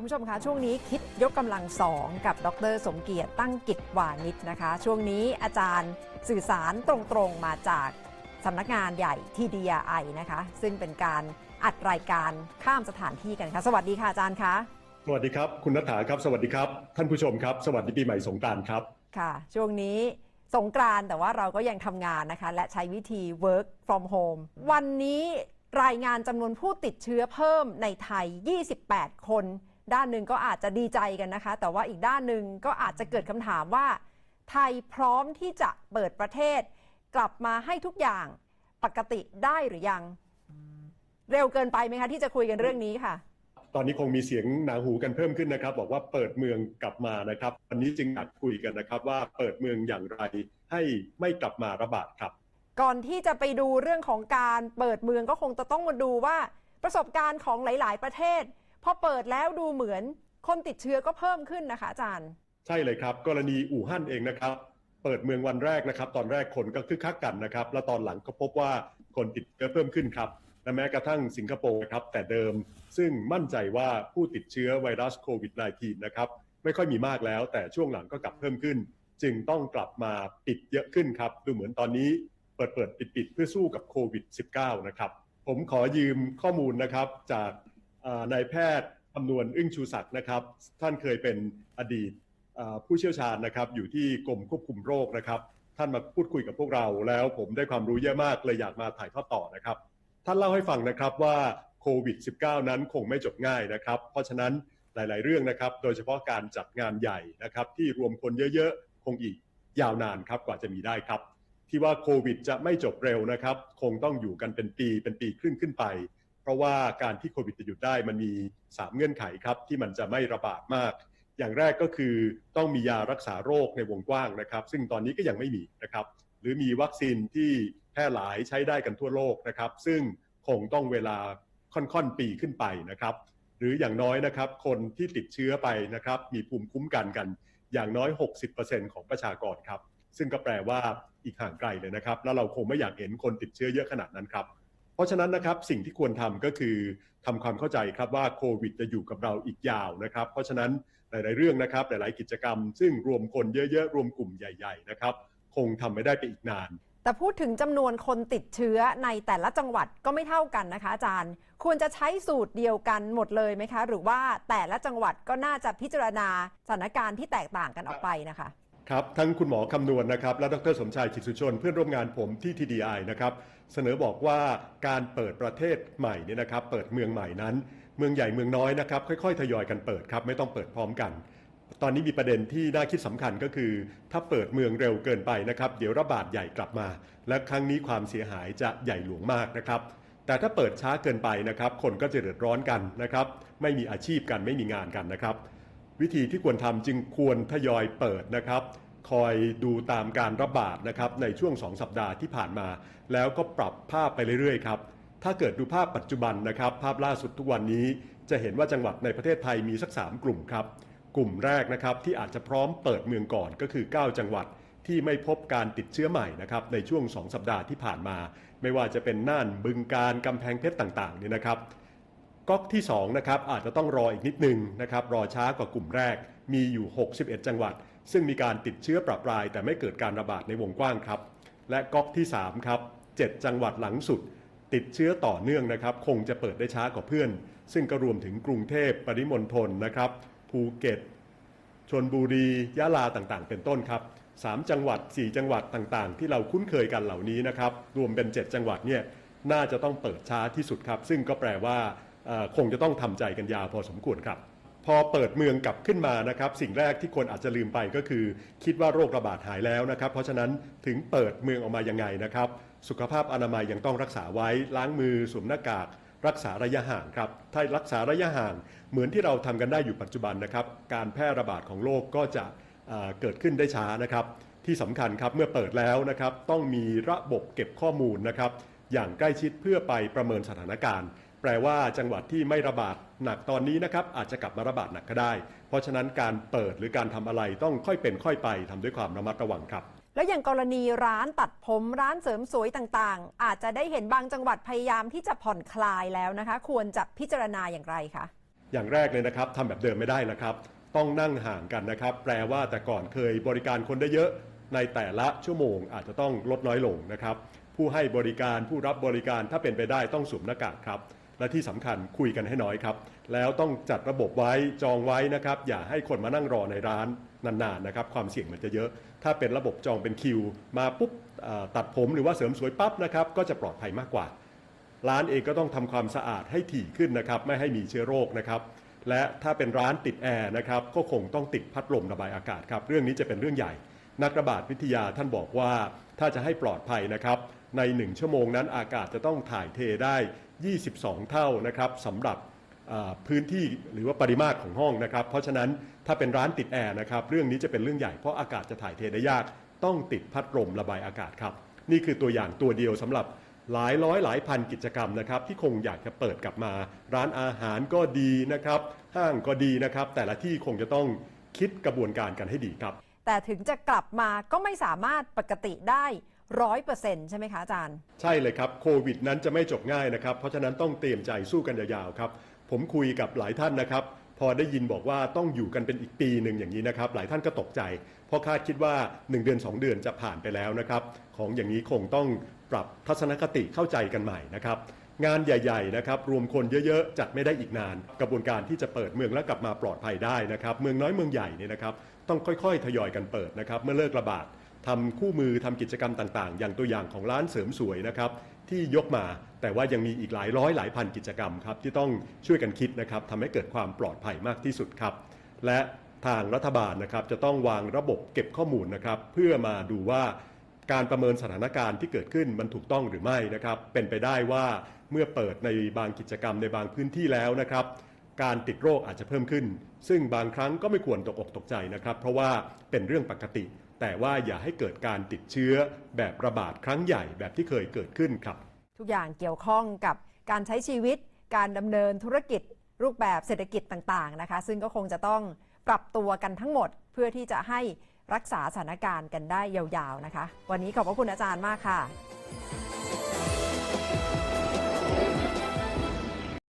ผู้ชมคะช่วงนี้คิดยกกำลังสองกับดร.สมเกียรติตั้งกิจวานิชนะคะช่วงนี้อาจารย์สื่อสารตรงๆมาจากสำนักงานใหญ่ TDI นะคะซึ่งเป็นการอัดรายการข้ามสถานที่กันค่ะสวัสดีค่ะอาจารย์คะสวัสดีครับคุณณฐาครับสวัสดีครับท่านผู้ชมครับสวัสดีปีใหม่สงกรานต์ครับค่ะช่วงนี้สงกรานต์แต่ว่าเราก็ยังทำงานนะคะและใช้วิธี work from home วันนี้รายงานจำนวนผู้ติดเชื้อเพิ่มในไทย28คนด้านหนึ่งก็อาจจะดีใจกันนะคะแต่ว่าอีกด้านหนึ่งก็อาจจะเกิดคำถามว่าไทยพร้อมที่จะเปิดประเทศกลับมาให้ทุกอย่างปกติได้หรือยังเร็วเกินไปไหมคะที่จะคุยกันเรื่องนี้ค่ะตอนนี้คงมีเสียงหนาหูกันเพิ่มขึ้นนะครับบอกว่าเปิดเมืองกลับมานะครับวันนี้จึงอยากคุยกันนะครับว่าเปิดเมืองอย่างไรให้ไม่กลับมาระบาดครับก่อนที่จะไปดูเรื่องของการเปิดเมืองก็คงจะต้องมาดูว่าประสบการณ์ของหลายๆประเทศพอเปิดแล้วดูเหมือนคนติดเชื้อก็เพิ่มขึ้นนะคะอาจารย์ใช่เลยครับกรณีอู่ฮั่นเองนะครับเปิดเมืองวันแรกนะครับตอนแรกคนก็คึกคักกันนะครับแล้วตอนหลังก็พบว่าคนติดเชื้อเพิ่มขึ้นครับและแม้กระทั่งสิงคโปร์ครับแต่เดิมซึ่งมั่นใจว่าผู้ติดเชื้อไวรัสโควิด -19 นะครับไม่ค่อยมีมากแล้วแต่ช่วงหลังก็กลับเพิ่มขึ้นจึงต้องกลับมาปิดเยอะขึ้นครับดูเหมือนตอนนี้เปิดปิดเพื่อสู้กับโควิด -19 นะครับผมขอยืมข้อมูลนะครับจากนายแพทย์อำนวยอึ้งชูศักดิ์นะครับท่านเคยเป็นอดีตผู้เชี่ยวชาญนะครับอยู่ที่กรมควบคุมโรคนะครับท่านมาพูดคุยกับพวกเราแล้วผมได้ความรู้เยอะมากเลยอยากมาถ่ายทอดต่อนะครับท่านเล่าให้ฟังนะครับว่าโควิด -19 นั้นคงไม่จบง่ายนะครับเพราะฉะนั้นหลายๆเรื่องนะครับโดยเฉพาะการจัดงานใหญ่นะครับที่รวมคนเยอะๆคงอีกยาวนานครับกว่าจะมีได้ครับที่ว่าโควิดจะไม่จบเร็วนะครับคงต้องอยู่กันเป็นปีครึ่งขึ้นไปเพราะว่าการที่โควิดจะหยุดได้มันมี3เงื่อนไขครับที่มันจะไม่ระบาดมากอย่างแรกก็คือต้องมียารักษาโรคในวงกว้างนะครับซึ่งตอนนี้ก็ยังไม่มีนะครับหรือมีวัคซีนที่แพร่หลายใช้ได้กันทั่วโลกนะครับซึ่งคงต้องเวลาค่อนปีขึ้นไปนะครับหรืออย่างน้อยนะครับคนที่ติดเชื้อไปนะครับมีภูมิคุ้มกันอย่างน้อย 60% ของประชากรครับซึ่งก็แปลว่าอีกห่างไกลเลยนะครับแล้วเราคงไม่อยากเห็นคนติดเชื้อเยอะขนาดนั้นครับเพราะฉะนั้นนะครับสิ่งที่ควรทำก็คือทำความเข้าใจครับว่าโควิดจะอยู่กับเราอีกยาวนะครับเพราะฉะนั้นหลายๆเรื่องนะครับหลายๆกิจกรรมซึ่งรวมคนเยอะๆรวมกลุ่มใหญ่ๆนะครับคงทำไม่ได้ไปอีกนานแต่พูดถึงจำนวนคนติดเชื้อในแต่ละจังหวัดก็ไม่เท่ากันนะคะอาจารย์ควรจะใช้สูตรเดียวกันหมดเลยไหมคะหรือว่าแต่ละจังหวัดก็น่าจะพิจารณาสถานการณ์ที่แตกต่างกันออกไปนะคะครับทั้งคุณหมอคำนวณนะครับและดร.สมชายจิตสุชนเพื่อนร่วมงานผมที่ TDI นะครับเสนอบอกว่าการเปิดประเทศใหม่เนี่ยนะครับเปิดเมืองใหม่นั้นเมืองใหญ่เมืองน้อยนะครับค่อยๆทยอยกันเปิดครับไม่ต้องเปิดพร้อมกันตอนนี้มีประเด็นที่น่าคิดสำคัญก็คือถ้าเปิดเมืองเร็วเกินไปนะครับเดี๋ยวระบาดใหญ่กลับมาและครั้งนี้ความเสียหายจะใหญ่หลวงมากนะครับแต่ถ้าเปิดช้าเกินไปนะครับคนก็จะเดือดร้อนกันนะครับไม่มีอาชีพกันไม่มีงานกันนะครับวิธีที่ควรทำจึงควรทยอยเปิดนะครับคอยดูตามการระบาดนะครับในช่วง2 สัปดาห์ที่ผ่านมาแล้วก็ปรับภาพไปเรื่อยๆครับถ้าเกิดดูภาพปัจจุบันนะครับภาพล่าสุดทุกวันนี้จะเห็นว่าจังหวัดในประเทศไทยมีสัก3 กลุ่มครับกลุ่มแรกนะครับที่อาจจะพร้อมเปิดเมืองก่อนก็คือ9 จังหวัดที่ไม่พบการติดเชื้อใหม่นะครับในช่วง2 สัปดาห์ที่ผ่านมาไม่ว่าจะเป็นน่านบึงกาฬกำแพงเพชรต่างๆนี่นะครับก๊อกที่2นะครับอาจจะต้องรออีกนิดนึงนะครับรอช้ากว่ากลุ่มแรกมีอยู่61 จังหวัดซึ่งมีการติดเชื้อประปรายแต่ไม่เกิดการระบาดในวงกว้างครับและก๊อกที่3ครับ7 จังหวัดหลังสุดติดเชื้อต่อเนื่องนะครับคงจะเปิดได้ช้ากว่าเพื่อนซึ่งก็รวมถึงกรุงเทพปริมณฑลนะครับภูเก็ตชลบุรียะลาต่างๆเป็นต้นครับ3 จังหวัด4 จังหวัดต่างๆที่เราคุ้นเคยกันเหล่านี้นะครับรวมเป็น7 จังหวัดเนี่ยน่าจะต้องเปิดช้าที่สุดครับซึ่งก็แปลว่าคงจะต้องทำใจกันยาวพอสมควรครับพอเปิดเมืองกลับขึ้นมานะครับสิ่งแรกที่คนอาจจะลืมไปก็คือคิดว่าโรคระบาดหายแล้วนะครับเพราะฉะนั้นถึงเปิดเมืองออกมายังไงนะครับสุขภาพอนามัยยังต้องรักษาไว้ล้างมือสวมหน้ากากรักษาระยะห่างครับถ้ารักษาระยะห่างเหมือนที่เราทำกันได้อยู่ปัจจุบันนะครับการแพร่ระบาดของโรคก็จะเกิดขึ้นได้ช้านะครับที่สำคัญครับเมื่อเปิดแล้วนะครับต้องมีระบบเก็บข้อมูลนะครับอย่างใกล้ชิดเพื่อไปประเมินสถานการณ์แปลว่าจังหวัดที่ไม่ระบาดหนักตอนนี้นะครับอาจจะกลับมาระบาดหนักก็ได้เพราะฉะนั้นการเปิดหรือการทำอะไรต้องค่อยเป็นค่อยไปทำด้วยความระมัดระวังครับแล้วอย่างกรณีร้านตัดผมร้านเสริมสวยต่างๆอาจจะได้เห็นบางจังหวัดพยายามที่จะผ่อนคลายแล้วนะคะควรจะพิจารณาอย่างไรคะอย่างแรกเลยนะครับทำแบบเดิมไม่ได้นะครับต้องนั่งห่างกันนะครับแปลว่าแต่ก่อนเคยบริการคนได้เยอะในแต่ละชั่วโมงอาจจะต้องลดน้อยลงนะครับผู้ให้บริการผู้รับบริการถ้าเป็นไปได้ต้องสวมหน้ากากครับและที่สำคัญคุยกันให้น้อยครับแล้วต้องจัดระบบไว้จองไว้นะครับอย่าให้คนมานั่งรอในร้านนานๆนะครับความเสี่ยงมันจะเยอะถ้าเป็นระบบจองเป็นคิวมาปุ๊บตัดผมหรือว่าเสริมสวยปั๊บนะครับก็จะปลอดภัยมากกว่าร้านเองก็ต้องทำความสะอาดให้ถี่ขึ้นนะครับไม่ให้มีเชื้อโรคนะครับและถ้าเป็นร้านติดแอร์นะครับก็คงต้องติดพัดลมระบายอากาศครับเรื่องนี้จะเป็นเรื่องใหญ่นักระบาดวิทยาท่านบอกว่าถ้าจะให้ปลอดภัยนะครับใน1 ชั่วโมงนั้นอากาศจะต้องถ่ายเทได้22 เท่านะครับสำหรับพื้นที่หรือว่าปริมาตรของห้องนะครับเพราะฉะนั้นถ้าเป็นร้านติดแอร์นะครับเรื่องนี้จะเป็นเรื่องใหญ่เพราะอากาศจะถ่ายเทได้ยากต้องติดพัดลมระบายอากาศครับนี่คือตัวอย่างตัวเดียวสำหรับหลายร้อยหลายพันกิจกรรมนะครับที่คงอยากจะเปิดกลับมาร้านอาหารก็ดีนะครับห้างก็ดีนะครับแต่ละที่คงจะต้องคิดกระบวนการกันให้ดีครับแต่ถึงจะกลับมาก็ไม่สามารถปกติได้100%ใช่ไหมคะอาจารย์ใช่เลยครับโควิดนั้นจะไม่จบง่ายนะครับเพราะฉะนั้นต้องเตรียมใจสู้กันยาวๆครับผมคุยกับหลายท่านนะครับพอได้ยินบอกว่าต้องอยู่กันเป็นอีกปีหนึ่งอย่างนี้นะครับหลายท่านก็ตกใจเพราะคาดคิดว่า1 เดือน 2 เดือนจะผ่านไปแล้วนะครับของอย่างนี้คงต้องปรับทัศนคติเข้าใจกันใหม่นะครับงานใหญ่ๆนะครับรวมคนเยอะๆจัดไม่ได้อีกนานกระบวนการที่จะเปิดเมืองและกลับมาปลอดภัยได้นะครับเมืองน้อยเมืองใหญ่เนี่ยนะครับต้องค่อยๆทยอยกันเปิดนะครับเมื่อเลิกระบาดทำคู่มือทำกิจกรรมต่างๆอย่างตัวอย่างของร้านเสริมสวยนะครับที่ยกมาแต่ว่ายังมีอีกหลายร้อยหลายพันกิจกรรมครับที่ต้องช่วยกันคิดนะครับทำให้เกิดความปลอดภัยมากที่สุดครับและทางรัฐบาลนะครับจะต้องวางระบบเก็บข้อมูลนะครับเพื่อมาดูว่าการประเมินสถานการณ์ที่เกิดขึ้นมันถูกต้องหรือไม่นะครับเป็นไปได้ว่าเมื่อเปิดในบางกิจกรรมในบางพื้นที่แล้วนะครับการติดโรคอาจจะเพิ่มขึ้นซึ่งบางครั้งก็ไม่ควรตกอกตกใจนะครับเพราะว่าเป็นเรื่องปกติแต่ว่าอย่าให้เกิดการติดเชื้อแบบระบาดครั้งใหญ่แบบที่เคยเกิดขึ้นครับทุกอย่างเกี่ยวข้องกับการใช้ชีวิตการดำเนินธุรกิจรูปแบบเศรษฐกิจต่างๆนะคะซึ่งก็คงจะต้องปรับตัวกันทั้งหมดเพื่อที่จะให้รักษาสถานการณ์กันได้ยาวๆนะคะวันนี้ขอบพระคุณอาจารย์มากค่ะ